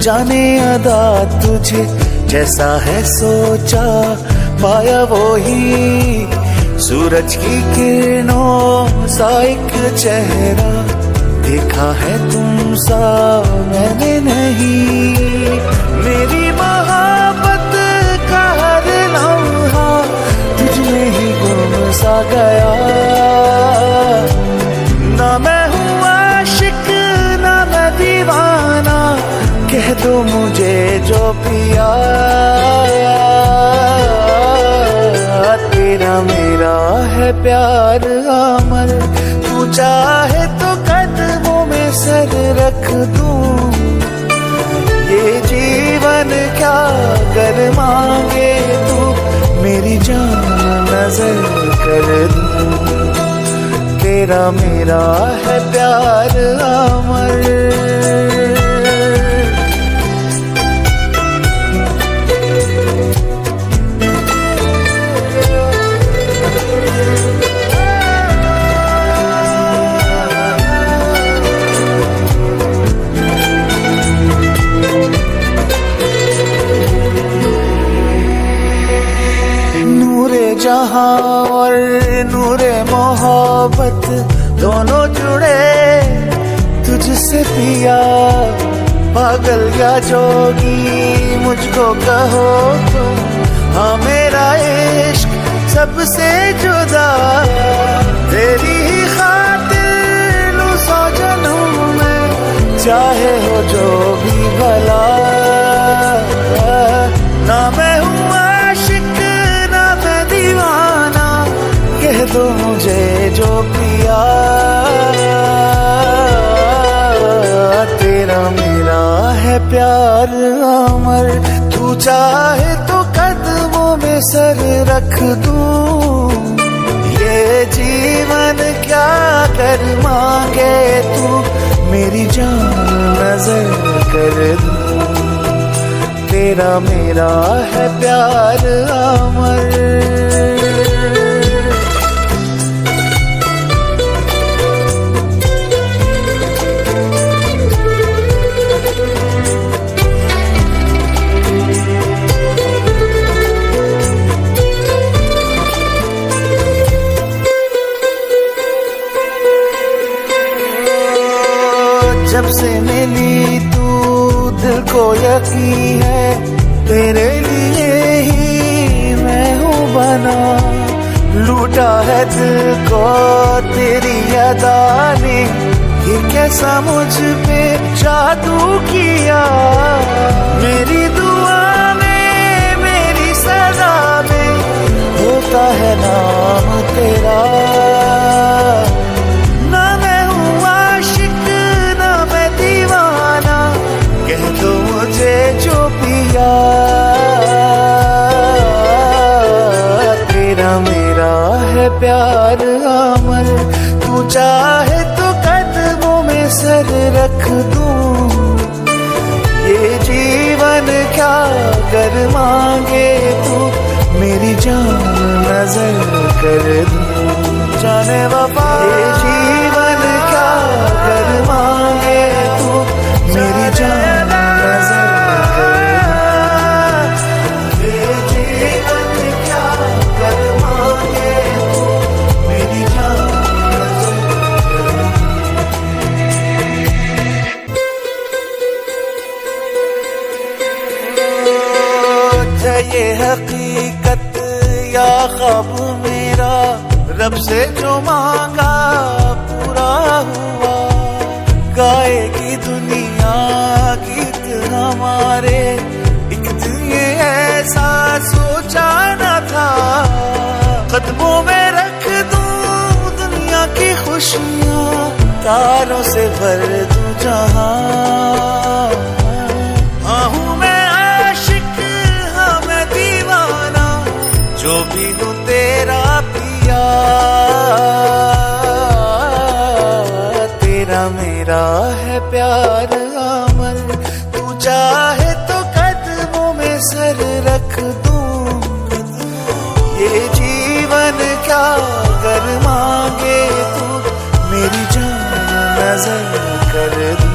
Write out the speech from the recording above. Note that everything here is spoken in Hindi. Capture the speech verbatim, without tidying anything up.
जाने अदा तुझे जैसा है सोचा पाया वो ही सूरज की किरणों सा एक चेहरा देखा है तुम सा मैंने नहीं। मेरी मोहब्बत का हर लम्हा तुझ में ही गुम सा गया। ना मैं हूँ आशिक ना मैं दीवाना कह दो मुझे जो पिया। तेरा मेरा है प्यार अमर तू चाहे तो कदमों में सर रख दूं। ये जीवन क्या कर मांगे तू मेरी जान नजर कर दूं। तेरा मेरा है प्यार अमर। जहां और नूरे मोहब्बत दोनों जुड़े तुझसे पिया। पागल या जोगी मुझको कहो तुम हाँ मेरा इश्क सबसे जुदा। तेरी ही खातिर लूं सौ जन्म में चाहे हो जो भी भला। ना मैं हूँ कह दो मुझे जो पिया। तेरा मेरा है प्यार अमर तू चाहे तो कदमों में सर रख दूं। ये जीवन क्या कर मांगे तू मेरी जान नजर कर दूं। तेरा मेरा है प्यार अमर। जब से मिली तू दिल को यकीन है तेरे लिए ही मैं हूँ बना। लूटा है दिल को तेरी अदा ने ये कैसा मुझ पे जादू किया। मेरी दुआ में मेरी सदा में होता है नाम तेरा। कह दो मुझे जो पिया। तेरा मेरा है प्यार अमर तू चाहे तो कदमों में सर रख दूं। ये जीवन क्या कर मांगे तू मेरी जान नजर कर दूं। जाने वफा ये जीवन क्या कर मांगे तू मेरी जान ये हकीकत या ख्वाब मेरा रब से जो मांगा पूरा हुआ। गाएगी दुनिया गीत हमारे एक दिन ये ऐसा सोचा न था। कदमों में रख दूं दुनिया की खुशियाँ तारों से भर दूं जहां। आहूं मैं जो भी हूँ तेरा पिया। तेरा मेरा है प्यार अमर तू चाहे तो कदमों में सर रख दूं। ये जीवन क्या कर मांगे तू मेरी जान नजर कर दूं।